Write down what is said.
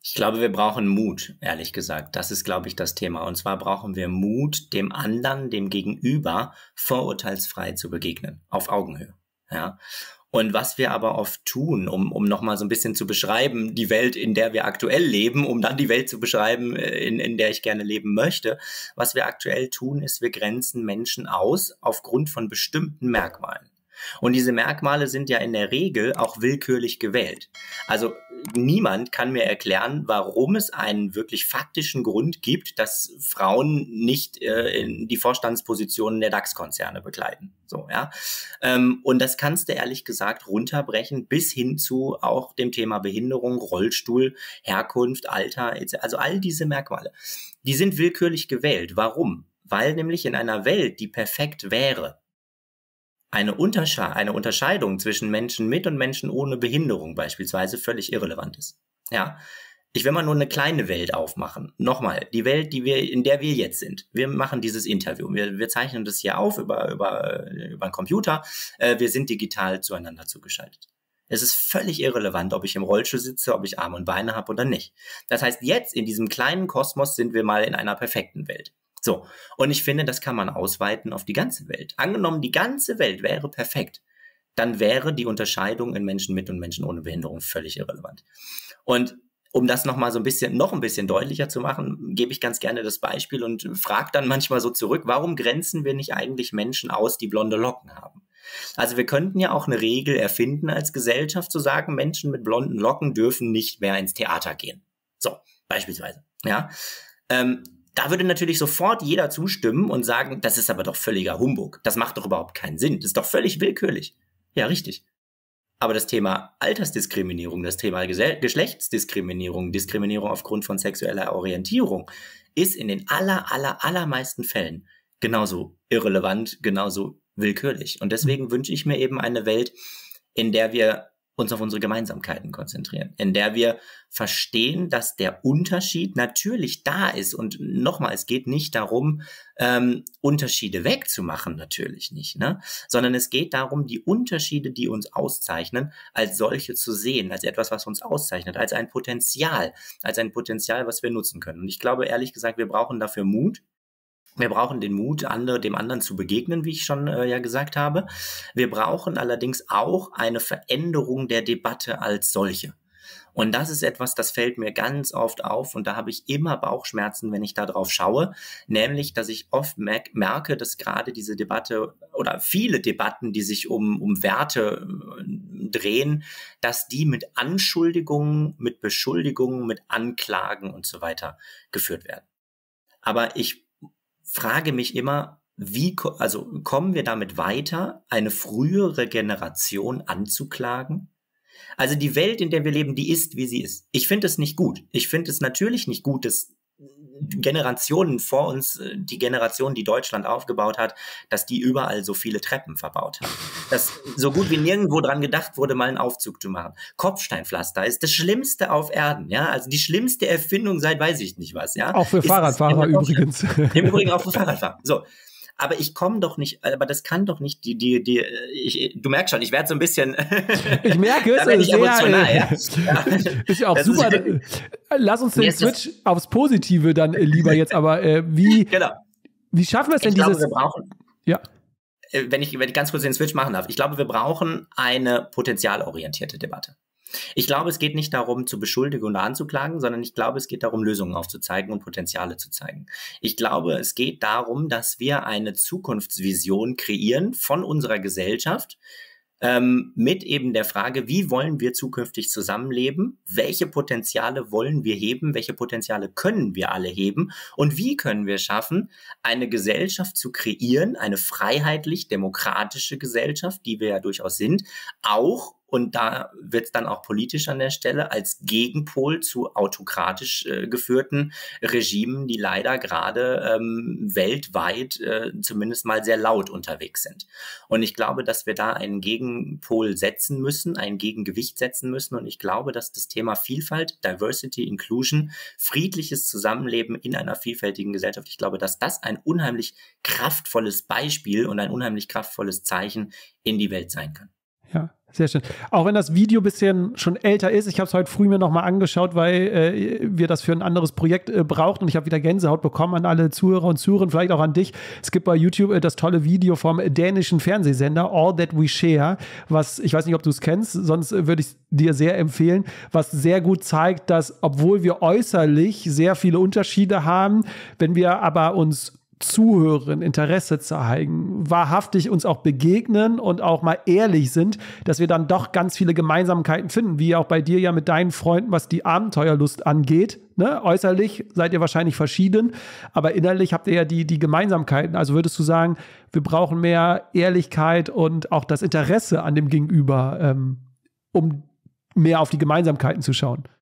Ich glaube, wir brauchen Mut, ehrlich gesagt. Das ist, glaube ich, das Thema. Und zwar brauchen wir Mut, dem anderen, dem Gegenüber vorurteilsfrei zu begegnen, auf Augenhöhe. Ja. Und was wir aber oft tun, um nochmal so ein bisschen zu beschreiben, die Welt, in der wir aktuell leben, um dann die Welt zu beschreiben, in der ich gerne leben möchte, was wir aktuell tun, ist, wir grenzen Menschen aus aufgrund von bestimmten Merkmalen. Und diese Merkmale sind ja in der Regel auch willkürlich gewählt. Also niemand kann mir erklären, warum es einen wirklich faktischen Grund gibt, dass Frauen nicht in die Vorstandspositionen der DAX-Konzerne begleiten. So, ja. Und das kannst du ehrlich gesagt runterbrechen bis hin zu auch dem Thema Behinderung, Rollstuhl, Herkunft, Alter, etc. Also all diese Merkmale, die sind willkürlich gewählt. Warum? Weil nämlich in einer Welt, die perfekt wäre, eine Unterscheidung zwischen Menschen mit und Menschen ohne Behinderung beispielsweise völlig irrelevant ist. Ja, ich will mal nur eine kleine Welt aufmachen. Nochmal, die Welt, in der wir jetzt sind. Wir machen dieses Interview. Wir zeichnen das hier auf über einen Computer. Wir sind digital zueinander zugeschaltet. Es ist völlig irrelevant, ob ich im Rollstuhl sitze, ob ich Arme und Beine habe oder nicht. Das heißt, jetzt in diesem kleinen Kosmos sind wir mal in einer perfekten Welt. So, und ich finde, das kann man ausweiten auf die ganze Welt. Angenommen, die ganze Welt wäre perfekt, dann wäre die Unterscheidung in Menschen mit und Menschen ohne Behinderung völlig irrelevant. Und um das noch ein bisschen deutlicher zu machen, gebe ich ganz gerne das Beispiel und frage dann manchmal so zurück, warum grenzen wir nicht eigentlich Menschen aus, die blonde Locken haben? Also wir könnten ja auch eine Regel erfinden als Gesellschaft, zu sagen, Menschen mit blonden Locken dürfen nicht mehr ins Theater gehen. So, beispielsweise, ja. Da würde natürlich sofort jeder zustimmen und sagen, das ist aber doch völliger Humbug. Das macht doch überhaupt keinen Sinn. Das ist doch völlig willkürlich. Ja, richtig. Aber das Thema Altersdiskriminierung, das Thema Geschlechtsdiskriminierung, Diskriminierung aufgrund von sexueller Orientierung ist in den allermeisten Fällen genauso irrelevant, genauso willkürlich. Und deswegen wünsche ich mir eben eine Welt, in der wir uns auf unsere Gemeinsamkeiten konzentrieren, in der wir verstehen, dass der Unterschied natürlich da ist. Und nochmal, es geht nicht darum, Unterschiede wegzumachen, natürlich nicht, ne? Sondern es geht darum, die Unterschiede, die uns auszeichnen, als solche zu sehen, als etwas, was uns auszeichnet, als ein Potenzial, was wir nutzen können. Und ich glaube, ehrlich gesagt, wir brauchen dafür Mut. Wir brauchen den Mut, dem anderen zu begegnen, wie ich schon gesagt habe. Wir brauchen allerdings auch eine Veränderung der Debatte als solche. Und das ist etwas, das fällt mir ganz oft auf und da habe ich immer Bauchschmerzen, wenn ich da drauf schaue, nämlich, dass ich oft merke, dass gerade diese Debatte oder viele Debatten, die sich um Werte drehen, dass die mit Anschuldigungen, mit Beschuldigungen, mit Anklagen und so weiter geführt werden. Aber ich frage mich immer, kommen wir damit weiter, eine frühere Generation anzuklagen? Also die Welt, in der wir leben, die ist, wie sie ist. Ich finde es nicht gut. Ich finde es natürlich nicht gut, dass Generationen vor uns, die Generation, die Deutschland aufgebaut hat, dass die überall so viele Treppen verbaut haben. Dass so gut wie nirgendwo dran gedacht wurde, mal einen Aufzug zu machen. Kopfsteinpflaster ist das Schlimmste auf Erden, ja, also die schlimmste Erfindung seit weiß ich nicht was, ja. Auch für Fahrradfahrer übrigens. Im Übrigen auch für Fahrradfahrer. So. Aber ich komme doch nicht, aber das kann doch nicht du merkst schon, ich werde so ein bisschen. Ich merke es, sehr emotional, ja. Ist ja auch das super. Lass uns den Switch aufs Positive dann lieber jetzt, aber wie schaffen wir es denn wir brauchen, wenn ich ganz kurz den Switch machen darf, ich glaube, wir brauchen eine potenzialorientierte Debatte. Ich glaube, es geht nicht darum, zu beschuldigen oder anzuklagen, sondern ich glaube, es geht darum, Lösungen aufzuzeigen und Potenziale zu zeigen. Ich glaube, es geht darum, dass wir eine Zukunftsvision kreieren von unserer Gesellschaft, mit eben der Frage, wie wollen wir zukünftig zusammenleben, welche Potenziale wollen wir heben, welche Potenziale können wir alle heben und wie können wir schaffen, eine Gesellschaft zu kreieren, eine freiheitlich-demokratische Gesellschaft, die wir ja durchaus sind, auch, und da wird es dann auch politisch an der Stelle, als Gegenpol zu autokratisch geführten Regimen, die leider gerade weltweit zumindest mal sehr laut unterwegs sind. Und ich glaube, dass wir da einen Gegenpol setzen müssen, ein Gegengewicht setzen müssen. Und ich glaube, dass das Thema Vielfalt, Diversity, Inclusion, friedliches Zusammenleben in einer vielfältigen Gesellschaft, ich glaube, dass das ein unheimlich kraftvolles Beispiel und ein unheimlich kraftvolles Zeichen in die Welt sein kann. Ja, Sehr schön. Auch wenn das Video ein bisschen schon älter ist, ich habe es heute früh mir nochmal angeschaut, weil wir das für ein anderes Projekt brauchten und ich habe wieder Gänsehaut bekommen an alle Zuhörer und Zuhörerinnen, vielleicht auch an dich. Es gibt bei YouTube das tolle Video vom dänischen Fernsehsender All That We Share, was, ich weiß nicht, ob du es kennst, sonst würde ich es dir sehr empfehlen, was sehr gut zeigt, dass, obwohl wir äußerlich sehr viele Unterschiede haben, wenn wir aber uns zuhören, Interesse zeigen, wahrhaftig uns auch begegnen und auch mal ehrlich sind, dass wir dann doch ganz viele Gemeinsamkeiten finden, wie auch bei dir ja mit deinen Freunden, was die Abenteuerlust angeht. Ne? Äußerlich seid ihr wahrscheinlich verschieden, aber innerlich habt ihr ja die Gemeinsamkeiten. Also würdest du sagen, wir brauchen mehr Ehrlichkeit und auch das Interesse an dem Gegenüber, um mehr auf die Gemeinsamkeiten zu schauen?